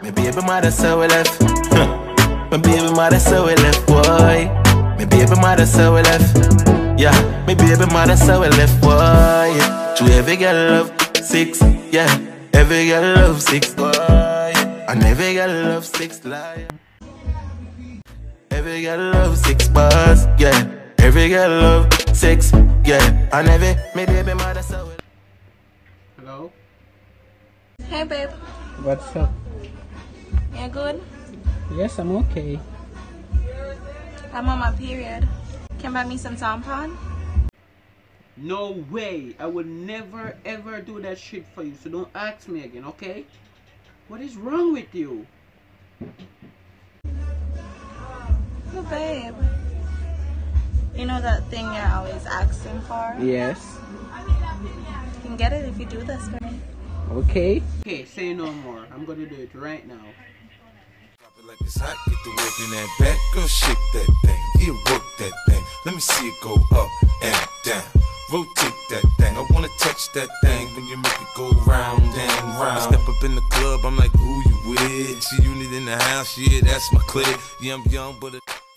My baby mother so we left. My baby mother so we left, boy. My baby mother so we left. Yeah, my baby mother so we left, boy. To every girl love 6, yeah. Every girl love 6, boy. And every girl love 6 lion. Every girl love 6 bars, yeah. Every girl love 6, yeah. And every my baby mother so we left. Hello? Hey babe, What's up? you good? Yes, I'm okay. I'm on my period. Can you buy me some tampon? No way! I would never ever do that shit for you, so don't ask me again, okay? What is wrong with you? Oh babe, you know that thing you're always asking for? Yes. You can get it if you do this for me. Okay. Okay, say no more. I'm gonna do it right now. Drop it like it's hot, get the work in that back. Girl, shake that thing, yeah, work that thing. Let me see it go up and down. Rotate that thing, I wanna touch that thing when you make it go round and round. I step up in the club, I'm like, who you with? See you need in the house, yeah, that's my clique. Yeah, I'm young, but